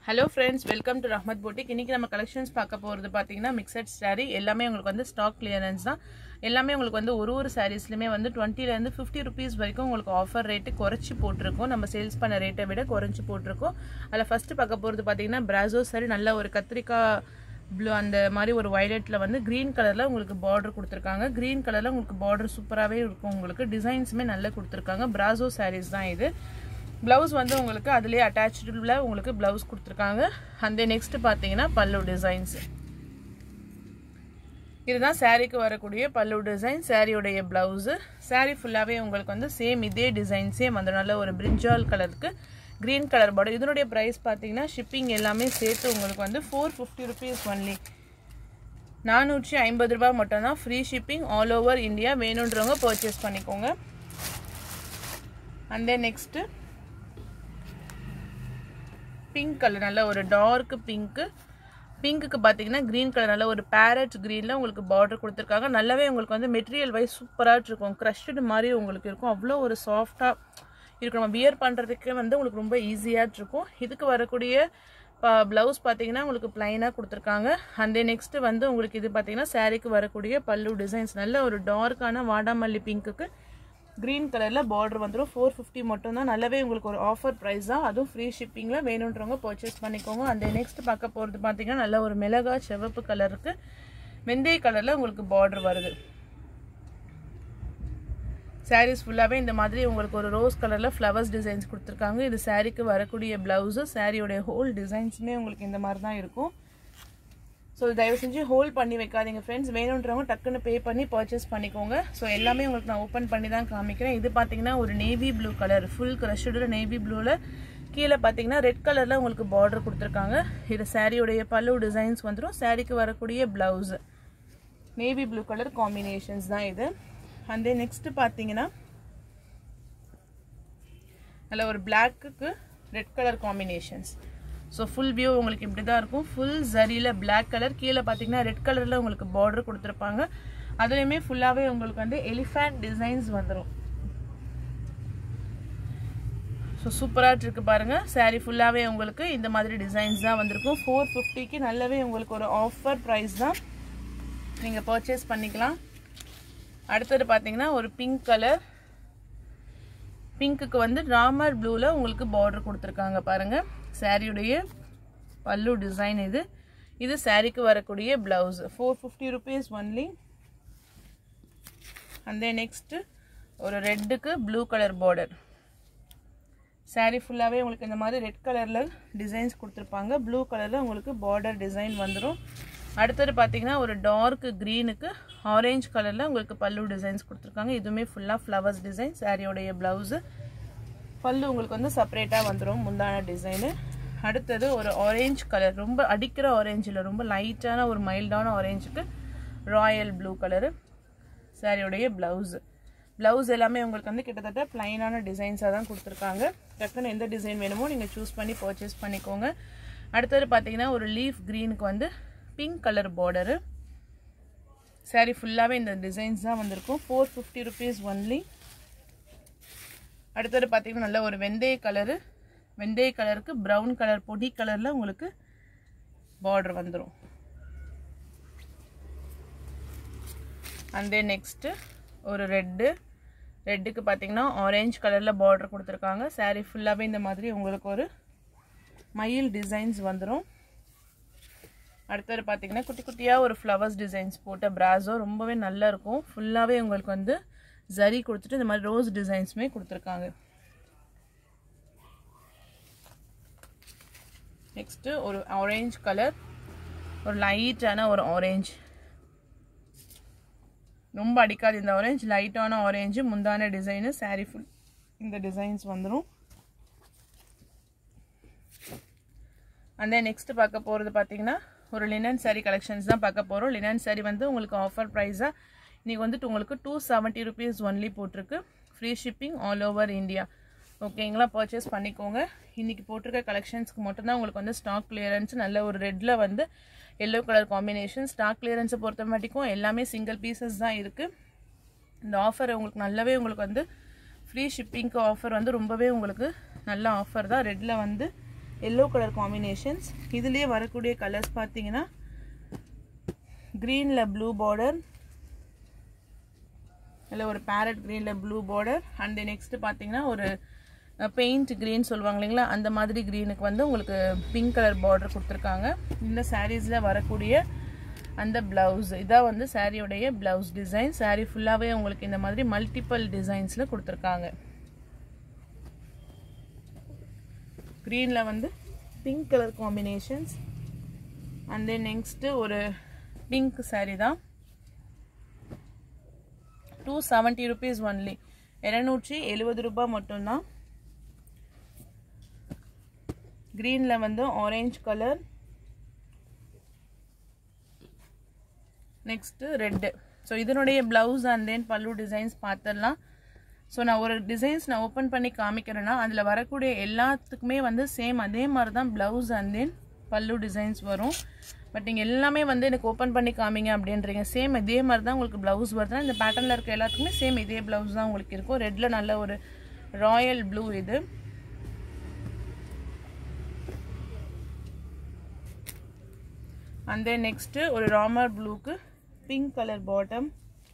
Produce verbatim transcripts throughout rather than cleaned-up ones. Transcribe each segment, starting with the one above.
Hello friends, welcome to Rahmat Boutique. இன்னைக்கு நம்ம collections பார்க்க போறது பாத்தீங்கன்னா mixed saree எல்லாமே உங்களுக்கு வந்து stock clearance தான். எல்லாமே உங்களுக்கு வந்து ஒரு ஒரு sareesலயே வந்து twenty ல இருந்து fifty rupees வரைக்கும் உங்களுக்கு ஆஃபர் ரேட் குறைச்சி போட்டுருக்கோம். நம்ம சேல்ஸ் பண்ண ரேட்டை விட குறைச்சி போட்டுருக்கோம். அதுல ஃபர்ஸ்ட் பார்க்க போறது பாத்தீங்கன்னா brazo saree நல்ல ஒரு கத்திரிக்காய் ப்ளூ அந்த மாதிரி ஒரு வயலட்ல வந்து green கலர்ல உங்களுக்கு border கொடுத்திருக்காங்க. green கலர்ல உங்களுக்கு border சூப்பராவே இருக்கும். உங்களுக்கு டிசைன்ஸ்மே நல்லா கொடுத்திருக்காங்க. brazo sarees தான் இது. Blouse வந்து உங்களுக்கு அதிலே அட்டாச்ட்ல உங்களுக்கு blouse கொடுத்திருக்காங்க. and then next பாத்தீங்கன்னா பல்லு டிசைன்ஸ். இதுதான் சாரிக்கு வரக்கூடிய பல்லு டிசைன், சாரியோட blouse. சாரி ஃபுல்லாவே உங்களுக்கு வந்து சேம் இதே டிசைன்ஸே வந்து நல்ல ஒரு brinjal கலருக்கு green கலர் border. இதனுடைய பிரைஸ் பாத்தீங்கன்னா shipping எல்லாமே சேர்த்து உங்களுக்கு வந்து four fifty rupees only. four fifty ரூபாய் மட்டும் தான், free shipping all over India. வேணும்ன்றவங்க purchase பண்ணிக்கோங்க. and then next pink color நல்ல ஒரு dark pink pink க்கு பாத்தீங்கன்னா green color நல்ல ஒரு parrot greenல உங்களுக்கு border கொடுத்திருக்காங்க. நல்லாவே உங்களுக்கு வந்து மெட்டீரியல் வைஸ் சூப்பரா இருக்கும். crushed மாதிரி உங்களுக்கு இருக்கும். அவ்ளோ ஒரு சாஃப்ட்டா இருக்கும். நம்ம வியர் பண்றதுக்கு வந்து உங்களுக்கு ரொம்ப ஈஸியா இருக்கும். இதுக்கு வரக்கூடிய blouse பாத்தீங்கன்னா உங்களுக்கு plain-ஆ கொடுத்திருக்காங்க. and then next வந்து உங்களுக்கு இது பாத்தீங்கன்னா சாரிக்கு வரக்கூடிய பல்லு டிசைன்ஸ் நல்ல ஒரு டார்க்கான வாடாமல்லி பிங்க்குக்கு green கலர்ல border வந்துரும். four fifty மட்டும் தான். நல்லாவே உங்களுக்கு ஒரு ஆஃபர் பிரைஸ் தான். அதுவும் ஃப்ரீ ஷிப்பிங்ல வேணும்ன்றவங்க பர்ச்சேஸ் பண்ணிக்கோங்க. and next பார்க்க போறது பாத்தீங்கன்னா நல்ல ஒரு மிளகா சிவப்பு கலருக்கு வெந்தய கலர்ல உங்களுக்கு border வருது. sarees ஃபுல்லாவே இந்த மாதிரி உங்களுக்கு ஒரு ரோஸ் கலர்ல flowers டிசைன்ஸ் கொடுத்திருக்காங்க. இது சாரிக்கு வரக்கூடிய blouse. சாரியோட ஹோல் டிசைன்ஸ்மே உங்களுக்கு இந்த மாதிரி தான் இருக்கும். சோ தயவு செஞ்சு ஹோல்ட் பண்ணி வைக்காதீங்க फ्रेंड्स. வேணும்ன்றவங்க டக்குன்னு பே பண்ணி பர்ச்சேஸ் பண்ணிக்கோங்க. சோ எல்லாமே உங்களுக்கு நான் ஓபன் பண்ணி தான் காமிக்கிறேன். இது பாத்தீங்கன்னா ஒரு navy blue colour, full crushed navy ப்ளூல கீழ பாத்தீங்கன்னா ரெட் கலர்ல உங்களுக்கு border கொடுத்திருக்காங்க. இது சாரியோட பல்லு டிசைன்ஸ் வந்துரும். சாரிக்கு வரக்கூடிய blouse navy blue colour combinations தான் இது. and then next பாத்தீங்கன்னா நல்ல ஒரு black-க்கு red colour combinations. So full view உங்களுக்கு இப்படி தான் இருக்கும். full zariல black color, கீழ பாத்தீங்கன்னா ரெட் கலர்ல உங்களுக்கு border கொடுத்திருப்பாங்க. அதுலயுமே ஃபுல்லாவே உங்களுக்கு வந்து elephant designs வந்துரும். So சூப்பரா இருக்கு பாருங்க. saree ஃபுல்லாவே உங்களுக்கு இந்த மாதிரி டிசைன்ஸ் தான் வந்திருக்கும். four fifty க்கு நல்லாவே உங்களுக்கு ஒரு ஆஃபர் பிரைஸ் தான். நீங்க பர்ச்சேஸ் பண்ணிக்கலாம். அடுத்து பாத்தீங்கன்னா ஒரு pink color. பிங்க்குக்கு வந்து ராமர் ப்ளூல உங்களுக்கு border கொடுத்திருக்காங்க பாருங்க. சாரியுடைய பல்லு டிசைன் இது. இது சாரிக்கு வரக்கூடிய blouse. four fifty rupees only. and then next ஒரு ரெட்டுக்கு ப்ளூ கலர் border. சாரி ஃபுல்லாவே உங்களுக்கு இந்த மாதிரி ரெட் கலர்ல டிசைன்ஸ் கொடுத்திருப்பாங்க. ப்ளூ கலர்ல உங்களுக்கு border டிசைன் வந்துரும். அடுத்து பாத்தீங்கன்னா ஒரு டார்க் கிரீனுக்கு ஆரஞ்சு கலர்ல உங்களுக்கு பல்லு டிசைன்ஸ் கொடுத்திருக்காங்க. இதுமே ஃபுல்லா flowers டிசைன். சாரியோட blouse பல்லு உங்களுக்கு வந்து செப்பரேட்டா வந்துரும் முந்தான டிசைன். அடுத்து ஒரு ஆரஞ்சு கலர், ரொம்ப அடிக்கிற ஆரஞ்சு இல்ல, ரொம்ப லைட்டான ஒரு மைல்டான ஆரஞ்சுக்கு ராயல் ப்ளூ கலர் சாரியோட blouse. blouse எல்லாமே உங்களுக்கு வந்து கிட்டத்தட்ட plain-ஆன டிசைன்ஸா தான் கொடுத்திருக்காங்க. டக்குன்னு எந்த டிசைன் வேணுமோ நீங்க சூஸ் பண்ணி பர்ச்சேஸ் பண்ணிக்கோங்க. அடுத்து பாத்தீங்கன்னா ஒரு லீஃப் கிரீனுக்கு வந்து பிங்க் கலர் border. saree ஃபுல்லாவே இந்த டிசைன்ஸ் தான் வந்திருக்கும். four fifty rupees only. அடுத்து பாத்தீங்கன்னா நல்ல ஒரு வெந்தய கலர், வெந்தய கலருக்கு brown கலர் பொடி கலர்ல உங்களுக்கு border வந்துரும். and then next ஒரு ரெட், ரெட்டுக்கு பாத்தீங்கன்னா ஆரஞ்சு கலர்ல border கொடுத்திருக்காங்க. saree ஃபுல்லாவே இந்த மாதிரி உங்களுக்கு ஒரு மயில் டிசைன்ஸ் வந்துரும். அடுத்து பாத்தீங்கன்னா குட்டி குட்டியா ஒரு flowers டிசைன்ஸ் போட்ட brazo ரொம்பவே நல்லா இருக்கும். ஃபுல்லாவே உங்களுக்கு வந்து zari கொடுத்துட்டு இந்த மாதிரி ரோஸ் டிசைன்ஸ்மே கொடுத்திருக்காங்க. நெக்ஸ்ட் ஒரு ஆரஞ்சு கலர், ஒரு லைட்டான ஒரு ஆரஞ்சு, ரொம்ப அடிக்காது இந்த ஆரஞ்சு, லைட்டான ஆரஞ்சு முந்தான டிசைன். saree ஃபுல் இந்த டிசைன்ஸ் வந்துரும். and then next பார்க்க போறது பாத்தீங்கன்னா ஒரு லினன் saree collections தான் பார்க்க போறோம். லினன் saree வந்து உங்களுக்கு ஆஃபர் பிரைஸா இன்னைக்கு வந்து உங்களுக்கு two seventy rupees only போட்டுருக்கு. Free shipping all over India. ஓகேங்களா, பர்ச்சேஸ் பண்ணிக்கோங்க. இன்னைக்கு போட்டுருக்க கலெக்ஷன்ஸ்க்கு மட்டும் தான் உங்களுக்கு வந்து ஸ்டாக் கிளியரன்ஸ். நல்ல ஒரு ரெட்ல வந்து yellow colour combination. Stock clearance பொறுத்த மட்டும் எல்லாமே சிங்கிள் பீசஸ் தான் இருக்கு. இந்த ஆஃபர் உங்களுக்கு நல்லாவே உங்களுக்கு வந்து ஃப்ரீ ஷிப்பிங்க்கு ஆஃபர் வந்து ரொம்பவே உங்களுக்கு நல்ல ஆஃபர் தான். ரெட்ல வந்து எல்லோ கலர் காம்பினேஷன்ஸ். இதுலேயே வரக்கூடிய கலர்ஸ் பார்த்தீங்கன்னா க்ரீனில் ப்ளூ பார்டர், இல்லை ஒரு பேரட் க்ரீனில் ப்ளூ பார்டர், அண்ட் நெக்ஸ்ட்டு பார்த்தீங்கன்னா ஒரு பெயிண்ட் க்ரீன் சொல்லுவாங்க இல்லைங்களா, அந்த மாதிரி க்ரீனுக்கு வந்து உங்களுக்கு பிங்க் கலர் பார்டர் கொடுத்துருக்காங்க. இந்த சாரீஸில் வரக்கூடிய அந்த ப்ளவுஸ் இதான் வந்து சாரியோடைய ப்ளவுஸ் டிசைன். சாரீ ஃபுல்லாகவே உங்களுக்கு இந்த மாதிரி மல்டிபிள் டிசைன்ஸில் கொடுத்துருக்காங்க. க்ரீனில் வந்து pink colour combinations, and then next ஒரு பிங்க் சாரீ தான். டூ செவன்ட்டி ருபீஸ் ஒன்லி, இருநூற்றி எழுபது ரூபாய் மட்டும்தான். க்ரீனில் வந்து orange colour, next red. So இதனுடைய ப்ளவுஸ் அண்ட் தென் பல்லு டிசைன்ஸ் பார்த்துடலாம். ஸோ நான் ஒரு டிசைன்ஸ் நான் ஓப்பன் பண்ணி காமிக்கிறேன்னா அதில் வரக்கூடிய எல்லாத்துக்குமே வந்து சேம் அதே மாதிரி தான் ப்ளவுஸ் அண்ட் தென் பல்லு டிசைன்ஸ் வரும். பட் நீங்கள் எல்லாமே வந்து எனக்கு ஓப்பன் பண்ணி காமிங்க அப்படின்றீங்க. சேம் இதே மாதிரி தான் உங்களுக்கு ப்ளவுஸ் வருதுன்னா இந்த பேட்டர்னில் இருக்க எல்லாத்துக்குமே சேம் இதே ப்ளவுஸ் தான் உங்களுக்கு இருக்கும். ரெட்டில் நல்ல ஒரு ராயல் ப்ளூ இது. அண்ட் தென் நெக்ஸ்ட்டு ஒரு ராமர் ப்ளூக்கு பிங்க் கலர் பாட்டம்.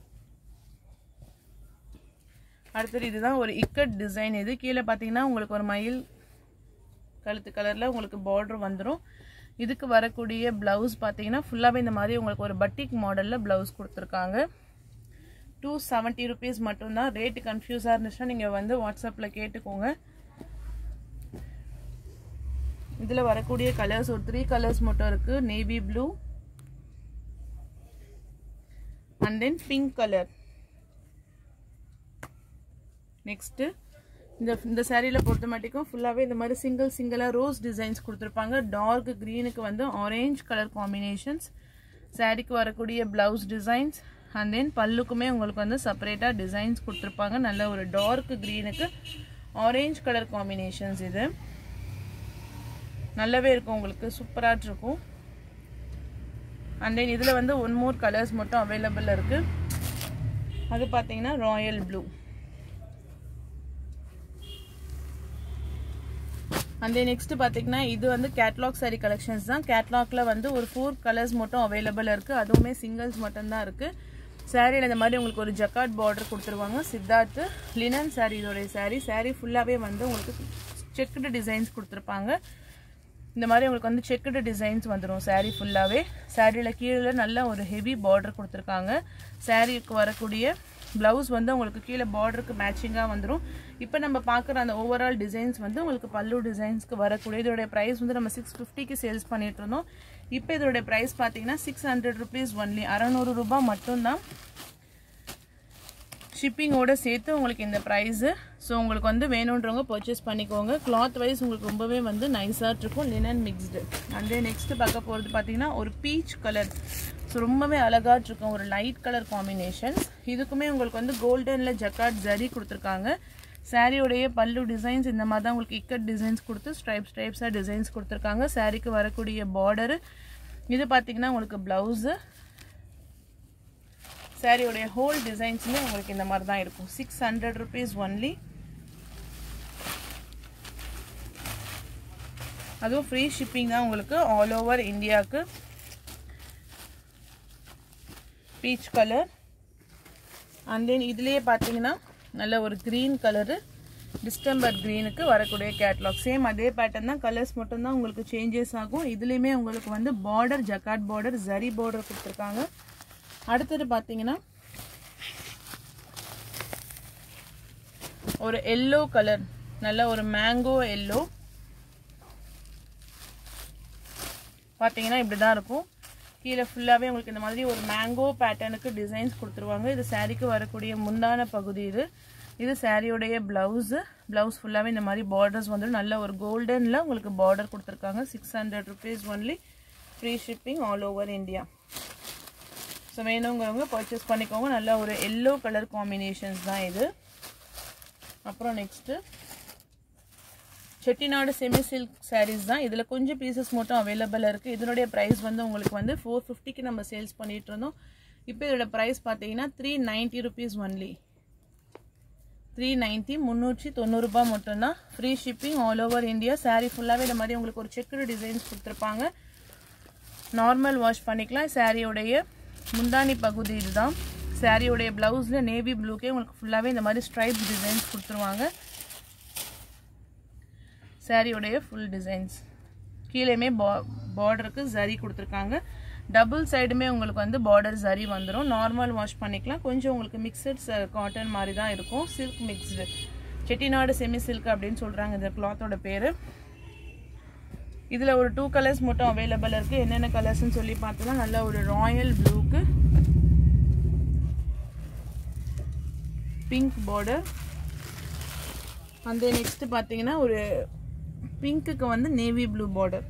அடுத்தது இதுதான் ஒரு இக்கட் டிசைன். இது கீழே பார்த்தீங்கன்னா உங்களுக்கு ஒரு மயில் கழுத்து கலரில் உங்களுக்கு பார்டர் வந்துடும். இதுக்கு வரக்கூடிய ப்ளவுஸ் பார்த்தீங்கன்னா ஃபுல்லாகவே இந்த மாதிரி உங்களுக்கு ஒரு பட்டிக் மாடலில் ப்ளவுஸ் கொடுத்துருக்காங்க. டூ செவன்ட்டி ருபீஸ் மட்டும்தான். ரேட்டு கன்ஃபியூஸாக இருந்துச்சுன்னா நீங்கள் வந்து வாட்ஸ்அப்பில் கேட்டுக்கோங்க. இதில் வரக்கூடிய கலர்ஸ் ஒரு த்ரீ கலர்ஸ் மட்டும் இருக்குது. Navy blue and then pink colour. Next இந்த இந்த சாரியில் பொறுத்த மாட்டிக்கும் ஃபுல்லாகவே இந்த மாதிரி சிங்கிள் சிங்கிளாக ரோஸ் டிசைன்ஸ் கொடுத்துருப்பாங்க. டார்க் க்ரீனுக்கு வந்து ஆரேஞ்ச் கலர் காம்பினேஷன்ஸ். சாரிக்கு வரக்கூடிய ப்ளவுஸ் டிசைன்ஸ் அண்ட் தென் பல்லுக்குமே உங்களுக்கு வந்து செப்பரேட்டாக டிசைன்ஸ் கொடுத்துருப்பாங்க. நல்ல ஒரு டார்க் க்ரீனுக்கு ஆரேஞ்ச் கலர் காம்பினேஷன்ஸ். இது நல்லாவே இருக்கும், உங்களுக்கு சூப்பராக இருக்கும். அண்ட் தென் இதில் வந்து ஒன் மோர் கலர்ஸ் மட்டும் அவைலபிள் இருக்குது. அது பார்த்தீங்கன்னா royal blue. And then next பார்த்தீங்கன்னா இது வந்து கேட்லாக் சாரி கலெக்ஷன்ஸ் தான். கேட்லாக்ல வந்து ஒரு ஃபோர் கலர்ஸ் மட்டும் அவைலபிள் இருக்குது. அதுவுமே சிங்கிள்ஸ் மட்டும்தான் இருக்குது. சாரியில் இந்த மாதிரி உங்களுக்கு ஒரு ஜக்கார்ட் பார்டர் கொடுத்துருவாங்க. சித்தார்த்து லினன் சாரி இதோடைய சாரி. சாரி ஃபுல்லாகவே வந்து உங்களுக்கு செக்குடு டிசைன்ஸ் கொடுத்துருப்பாங்க. இந்த மாதிரி உங்களுக்கு வந்து செக்குடு டிசைன்ஸ் வந்துடும் சாரி ஃபுல்லாகவே. சாரியில் கீழே நல்ல ஒரு ஹெவி பார்டர் கொடுத்துருக்காங்க. சாரிக்கு வரக்கூடிய ப்ளவுஸ் வந்து உங்களுக்கு கீழே பார்டருக்கு மேட்சிங்காக வந்துடும். இப்போ நம்ம பார்க்குற அந்த ஓவரால் டிசைன்ஸ் வந்து உங்களுக்கு பல்லு டிசைன்ஸ்க்கு வரக்கூடிய இதோடைய ப்ரைஸ் வந்து நம்ம சிக்ஸ் ஃபிஃப்டிக்கு சேல்ஸ் பண்ணிட்டு இருந்தோம். இப்போ இதோடைய ப்ரைஸ் பார்த்தீங்கன்னா சிக்ஸ் ஹண்ட்ரட் ருபீஸ் ஒன்லி, அறநூறு ரூபாய் மட்டும்தான். ஷிப்பிங்கோடு சேர்த்து உங்களுக்கு இந்த ப்ரைஸு. ஸோ உங்களுக்கு வந்து வேணுன்றவங்க பர்ச்சேஸ் பண்ணிக்கோங்க. கிளாத் வைஸ் உங்களுக்கு ரொம்பவே வந்து நைஸாக இருக்கும், லினன் மிக்ஸ்டு. அண்ட் நெக்ஸ்ட்டு பார்க்க போகிறது பார்த்தீங்கன்னா ஒரு பீச் கலர். ஸோ ரொம்பவே அழகாக இருக்கும், ஒரு லைட் கலர் காம்பினேஷன்ஸ். இதுக்குமே உங்களுக்கு வந்து கோல்டனில் ஜக்கார்ட் ஜரி கொடுத்துருக்காங்க. சாரியோடைய பல்லு டிசைன்ஸ் இந்த மாதிரி தான் உங்களுக்கு இக்கட் டிசைன்ஸ் கொடுத்து ஸ்ட்ரைப் ஸ்ட்ரைப்ஸாக டிசைன்ஸ் கொடுத்துருக்காங்க. சாரிக்கு வரக்கூடிய பார்டரு இது பார்த்தீங்கன்னா உங்களுக்கு ப்ளவுஸு. சாரியோடைய ஹோல் டிசைன்ஸுமே உங்களுக்கு இந்த மாதிரி தான் இருக்கும். Six hundred rupees only. அதுவும் ஃப்ரீ ஷிப்பிங் தான் உங்களுக்கு ஆல் ஓவர் இந்தியாவுக்கு. Peach colour. அண்ட் தென் இதுலேயே பார்த்தீங்கன்னா நல்ல ஒரு க்ரீன் கலரு, டிஸ்டம்பர் க்ரீனுக்கு வரக்கூடிய கேட்லாக். சேம் அதே பேட்டர்ன் தான், கலர்ஸ் மட்டும்தான் உங்களுக்கு சேஞ்சஸ் ஆகும். இதுலேயுமே உங்களுக்கு வந்து border jacquard border zari border கொடுத்துருக்காங்க. அடுத்தது பார்த்தீங்கன்னா ஒரு எல்லோ கலர், நல்ல ஒரு மேங்கோ எல்லோ. பார்த்தீங்கன்னா இப்படி தான் இருக்கும். கீழே ஃபுல்லாகவே உங்களுக்கு இந்த மாதிரி ஒரு மேங்கோ பேட்டர்னுக்கு டிசைன்ஸ் கொடுத்துருவாங்க. இது சாரிக்கு வரக்கூடிய முந்தான பகுதி. இது இது சாரியோடைய ப்ளவுஸு. ப்ளவுஸ் ஃபுல்லாகவே இந்த மாதிரி பார்டர்ஸ் வந்து நல்ல ஒரு கோல்டனில் உங்களுக்கு பார்டர் கொடுத்துருக்காங்க. Six hundred rupees only, free shipping all over India. So வேணுங்கிறவங்க பர்ச்சேஸ் பண்ணிக்கோங்க. நல்ல ஒரு எல்லோ கலர் காம்பினேஷன்ஸ் தான் இது. அப்புறம் next Chettinad semi silk saris தான். இதில் கொஞ்சம் பீசஸ் மட்டும் அவைலபிளாக இருக்குது. இதனுடைய ப்ரைஸ் வந்து உங்களுக்கு வந்து ஃபோர் ஃபிஃப்டிக்கு நம்ம சேல்ஸ் பண்ணிகிட்டு இருந்தோம். இப்போ இதோட ப்ரைஸ் பார்த்தீங்கன்னா three ninety rupees only. Three ninety முந்நூற்றி தொண்ணூறு ரூபாய் மட்டும்தான். Free shipping all over India. Sari ஃபுல்லாகவே இந்த மாதிரி உங்களுக்கு ஒரு செக்குடு டிசைன்ஸ் கொடுத்துருப்பாங்க. நார்மல் வாஷ் பண்ணிக்கலாம். சாரியோடைய முந்தானி பகுதி இதுதான். சாரியோடைய ப்ளவுஸில் நேவி ப்ளூக்கே உங்களுக்கு ஃபுல்லாகவே இந்த மாதிரி ஸ்ட்ரைப் டிசைன்ஸ் கொடுத்துருவாங்க. சாரியோடைய ஃபுல் டிசைன்ஸ் கீழேயுமே பா பார்டருக்கு ஜரி கொடுத்துருக்காங்க. டபுள் சைடுமே உங்களுக்கு வந்து பார்டர் ஜரி வந்துடும். நார்மல் வாஷ் பண்ணிக்கலாம். கொஞ்சம் உங்களுக்கு மிக்சட் காட்டன் மாதிரி தான் இருக்கும். Silk mixed Chettinad semi silk அப்படின்னு சொல்கிறாங்க இந்த கிளாத்தோட பேர். இதில் ஒரு டூ கலர்ஸ் மட்டும் அவைலபிள் இருக்குது. என்னென்ன கலர்ஸ்ன்னு சொல்லி பார்த்தோன்னா நல்ல ஒரு ராயல் ப்ளூக்கு பிங்க் பார்டர். அந்த நெக்ஸ்ட் பார்த்தீங்கன்னா ஒரு பிங்க்குக்கு வந்து நேவி ப்ளூ பார்டர்.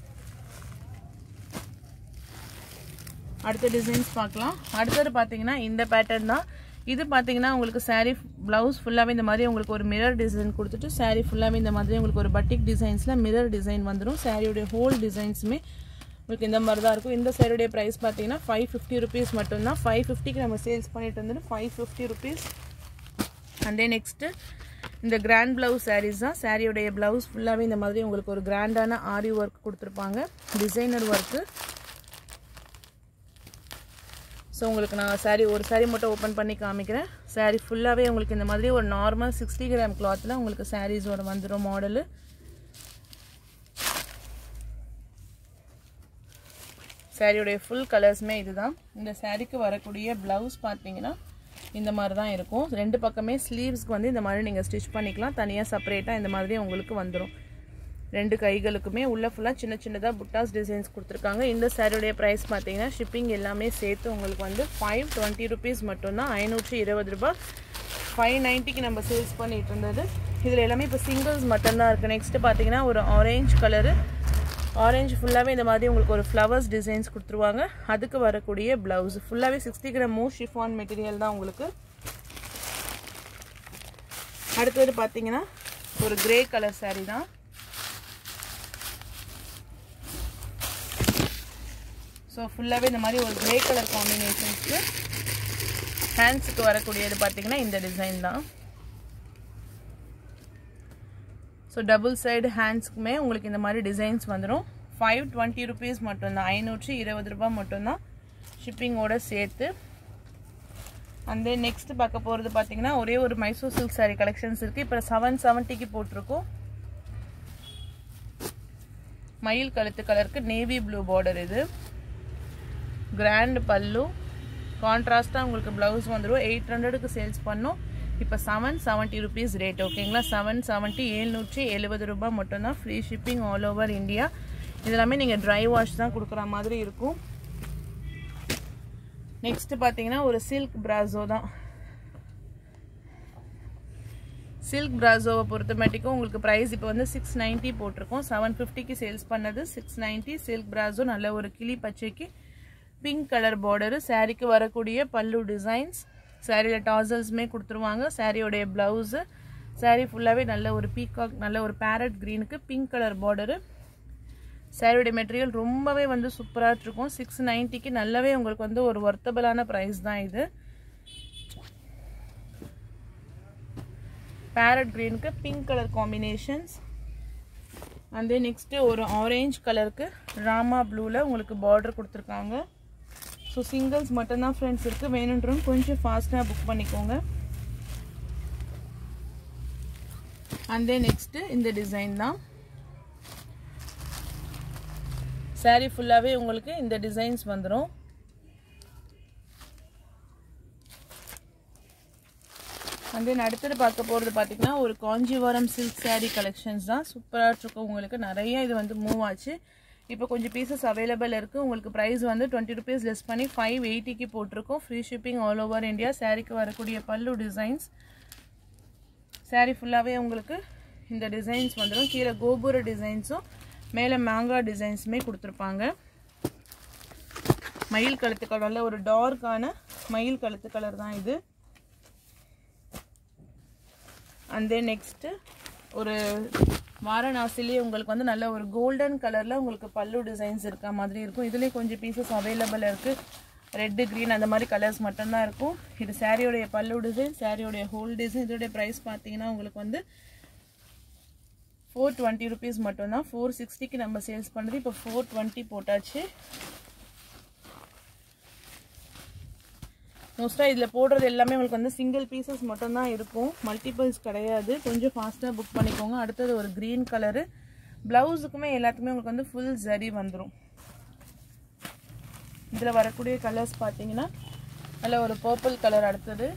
அடுத்த டிசைன்ஸ் பார்க்கலாம். அடுத்தது பார்த்தீங்கன்னா இந்த பேட்டர்ன் தான். இது பார்த்தீங்கன்னா உங்களுக்கு சாரீ ப்ளவுஸ் ஃபுல்லாகவே இந்த மாதிரி உங்களுக்கு ஒரு மிரர் டிசைன் கொடுத்துட்டு சாரீ ஃபுல்லாகவே இந்த மாதிரி உங்களுக்கு ஒரு பட்டிக் டிசைன்ஸில் மிரர் டிசைன் வந்துடும். சாரியோடைய ஹோல் டிசைன்ஸுமே உங்களுக்கு இந்த மாதிரி தான் இருக்கும். இந்த சாரியோடைய ப்ரைஸ் பார்த்தீங்கன்னா ஃபைவ் ஃபிஃப்டி ருபீஸ் மட்டும்தான். ஃபைவ் ஃபிஃப்டிக்கு நம்ம சேல்ஸ் பண்ணிட்டு வந்துட்டு five fifty rupees. And then next இந்த கிராண்ட் ப்ளவுஸ் சாரீஸ் தான். சாரியோடைய ப்ளவுஸ் ஃபுல்லாகவே இந்த மாதிரி உங்களுக்கு ஒரு கிராண்டான ஆரி ஒர்க் கொடுத்துருப்பாங்க. Designer work. ஸோ உங்களுக்கு நான் சாரீ ஒரு சாரீ மட்டும் ஓப்பன் பண்ணி காமிக்கிறேன். சாரீ ஃபுல்லாகவே உங்களுக்கு இந்த மாதிரி ஒரு நார்மல் சிக்ஸ்டி கிராம் கிளாத்தில் உங்களுக்கு சாரீஸோட வந்துடும் மாடலு. சாரியோடைய ஃபுல் கலர்ஸுமே இதுதான். இந்த சாரீக்கு வரக்கூடிய ப்ளவுஸ் பார்த்தீங்கன்னா இந்த மாதிரி தான் இருக்கும். ரெண்டு பக்கமே ஸ்லீவ்ஸ்க்கு வந்து இந்த மாதிரி நீங்கள் ஸ்டிச் பண்ணிக்கலாம். தனியாக செப்பரேட்டாக இந்த மாதிரி உங்களுக்கு வந்துடும். ரெண்டு கைகளுக்குமே உள்ள ஃபுல்லாக சின்ன சின்னதாக புட்டாஸ் டிசைன்ஸ் கொடுத்துருக்காங்க. இந்த சாரியோடைய ப்ரைஸ் பார்த்தீங்கன்னா ஷிப்பிங் எல்லாமே சேர்த்து உங்களுக்கு வந்து ஃபைவ் டுவெண்ட்டி ருபீஸ் மட்டும்தான். ஐநூற்றி இருபது ரூபாய். ஃபைவ் நைன்ட்டிக்கு நம்ம சேல்ஸ் பண்ணிட்டு இருந்தது. இதில் எல்லாமே இப்போ சிங்கிள்ஸ் மட்டும்தான் இருக்குது. நெக்ஸ்ட்டு பார்த்தீங்கன்னா ஒரு ஆரேஞ்ச் கலரு. ஆரேஞ்ச் ஃபுல்லாகவே இந்த மாதிரி உங்களுக்கு ஒரு ஃப்ளவர்ஸ் டிசைன்ஸ் கொடுத்துருவாங்க. அதுக்கு வரக்கூடிய ப்ளவுஸ் ஃபுல்லாகவே சிக்ஸ்டி கிராம் மூ ஷிஃபான் மெட்டீரியல் தான் உங்களுக்கு. அடுத்தது பார்த்தீங்கன்னா ஒரு கிரே கலர் சாரீ தான். ஸோ ஃபுல்லாகவே இந்த மாதிரி ஒரு கிரே கலர் காம்பினேஷன்ஸ்க்கு ஹேண்ட்ஸுக்கு வரக்கூடியது பார்த்தீங்கன்னா இந்த டிசைன் தான். ஸோ டபுள் சைடு ஹேண்ட்ஸ்க்குமே உங்களுக்கு இந்த மாதிரி டிசைன்ஸ் வந்துடும். ஃபைவ் டுவெண்ட்டி ருபீஸ் மட்டும்தான். ஐநூற்றி இருபது ரூபாய் மட்டும்தான் ஷிப்பிங்கோட சேர்த்து. அந்த நெக்ஸ்ட் பார்க்க போகிறது பார்த்தீங்கன்னா ஒரே ஒரு மைசூர் சில்க் சாரீ கலெக்ஷன்ஸ் இருக்குது. இப்போ செவன் செவன்ட்டிக்கு போட்டிருக்கோம். மயில் கழுத்து கலருக்கு நேவி ப்ளூ பார்டர். இது கிராண்ட் பல்லு. கான்ட்ராஸ்டாக உங்களுக்கு ப்ளவுஸ் வந்துடும். எயிட் ஹண்ட்ரடுக்கு சேல்ஸ் பண்ணோம். இப்போ செவன் செவன்ட்டி ருபீஸ் ரேட். ஓகேங்களா? செவன் செவன்ட்டி எழுநூற்றி எழுபது ரூபாய் மட்டும்தான். Free shipping all over India. இதெல்லாமே நீங்கள் ட்ரை வாஷ் தான் கொடுக்குற மாதிரி இருக்கும். நெக்ஸ்ட்டு பார்த்தீங்கன்னா ஒரு சில்க் பிராசோ தான். சில்க் பிராசோவை பொறுத்த மாட்டிக்கும் உங்களுக்கு ப்ரைஸ் இப்போ வந்து சிக்ஸ் நைன்ட்டி போட்டிருக்கோம். செவன் ஃபிஃப்டிக்கு சேல்ஸ் பண்ணது சிக்ஸ் நைன்ட்டி. சில்க் பிராசோ நல்ல ஒரு கிளி பச்சைக்கு பிங்க் கலர் பார்டரு. சாரீக்கு வரக்கூடிய பல்லு டிசைன்ஸ். சாரியில் டாசல்ஸுமே கொடுத்துருவாங்க. சாரியோடைய ப்ளவுஸு. சாரீ ஃபுல்லாகவே நல்ல ஒரு பீகாக் நல்ல ஒரு பேரட் க்ரீனுக்கு பிங்க் கலர் பார்டரு. சாரியோடைய மெட்டீரியல் ரொம்பவே வந்து சூப்பராக இருக்கும். சிக்ஸ் நைன்ட்டிக்கு நல்லாவே உங்களுக்கு வந்து ஒரு ஒர்த்தபிளான ப்ரைஸ் தான் இது. பேரட் க்ரீனுக்கு pink colour combinations. And then next ஒரு ஆரேஞ்ச் கலருக்கு ராமா ப்ளூவில் உங்களுக்கு பார்டர் கொடுத்துருக்காங்க. ஸோ சிங்கிள்ஸ் மட்டும்தான் ஃப்ரெண்ட்ஸ் இருக்குது. வேணுன்றவங்க கொஞ்சம் ஃபாஸ்ட்டாக புக் பண்ணிக்கோங்க. அண்ட் தென் நெக்ஸ்ட்டு இந்த டிசைன் தான். சாரீ ஃபுல்லாகவே உங்களுக்கு இந்த டிசைன்ஸ் வந்துடும். அண்ட் தென் அடுத்தது பார்க்க போகிறது பார்த்தீங்கன்னா ஒரு காஞ்சிபுரம் சில்க் சாரீ கலெக்ஷன்ஸ் தான். சூப்பராக இருக்கும். உங்களுக்கு நிறைய இது வந்து மூவ் ஆச்சு. இப்போ கொஞ்சம் பீசஸ் அவைலபிள் இருக்குது. உங்களுக்கு ப்ரைஸ் வந்து டுவெண்ட்டி ருபீஸ் லெஸ் பண்ணி ஃபைவ் எயிட்டிக்கு போட்டிருக்கோம். Free shipping all over India. சாரீக்கு வரக்கூடிய பல்லு டிசைன்ஸ். சாரீ ஃபுல்லாகவே உங்களுக்கு இந்த டிசைன்ஸ் வந்துடும். கீழே கோபுர டிசைன்ஸும் மேலே மாங்காய் டிசைன்ஸுமே கொடுத்துருப்பாங்க. மயில் கழுத்து கலரில் ஒரு டார்க்கான மயில் கழுத்து கலர் தான் இது. அண்ட் தென் நெக்ஸ்ட்டு ஒரு வாரணாசிலேயே உங்களுக்கு வந்து நல்ல ஒரு கோல்டன் கலரில் உங்களுக்கு பல்லு டிசைன்ஸ் இருக்க மாதிரி இருக்கும். இதுலேயே கொஞ்சம் பீசஸ் அவைலபிள் இருக்குது. ரெட்டு க்ரீன் அந்த மாதிரி கலர்ஸ் மட்டும்தான் இருக்கும். இது சாரியோடைய பல்லு டிசைன், சாரியோடைய ஹோல் டிசைன். இதோடைய ப்ரைஸ் பார்த்தீங்கன்னா உங்களுக்கு வந்து ஃபோர் டுவெண்ட்டி ருபீஸ் மட்டும்தான். ஃபோர் சிக்ஸ்டிக்கு நம்ம சேல்ஸ் பண்ணுறது இப்போ ஃபோர் டுவெண்ட்டி போட்டாச்சு. மோஸ்ட்டாக இதில் போடுறது எல்லாமே உங்களுக்கு வந்து சிங்கிள் பீசஸ் மட்டும்தான் இருக்கும், மல்டிபிள்ஸ் கிடையாது. கொஞ்சம் ஃபாஸ்ட்டாக புக் பண்ணிக்கோங்க. அடுத்தது ஒரு க்ரீன் கலரு. ப்ளவுஸுக்குமே எல்லாத்துக்குமே உங்களுக்கு வந்து ஃபுல் ஜரி வந்துடும். இதில் வரக்கூடிய கலர்ஸ் பார்த்தீங்கன்னா நல்ல ஒரு பர்பிள் கலர், அடுத்தது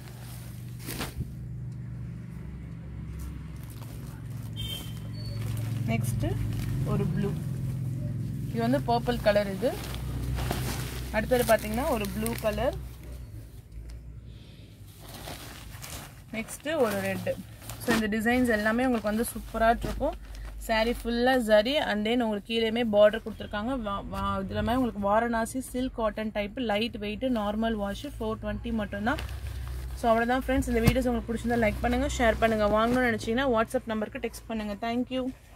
நெக்ஸ்ட்டு ஒரு ப்ளூ. இது வந்து பர்பிள் கலர். இது அடுத்தது பார்த்தீங்கன்னா ஒரு ப்ளூ கலர், நெக்ஸ்ட்டு ஒரு ரெட்டு. ஸோ இந்த டிசைன்ஸ் எல்லாமே உங்களுக்கு வந்து சூப்பராக இருக்கும். சாரீ ஃபுல்லாக ஜரி அண்ட் தென் உங்களுக்கு கீழேயுமே பார்டர் கொடுத்துருக்காங்க. இதுலமே உங்களுக்கு Varanasi silk cotton type, light weight, normal wash. Four twenty மட்டும்தான். ஸோ அவ்வளோதான் ஃப்ரெண்ட்ஸ். இந்த வீடியோஸ் உங்களுக்கு பிடிச்சிருந்தா லைக் பண்ணுங்கள், ஷேர் பண்ணுங்கள். வாங்கணும்னு நினச்சிங்கன்னா வாட்ஸ்அப் நம்பருக்கு டெக்ஸ்ட் பண்ணுங்கள். தேங்க்யூ.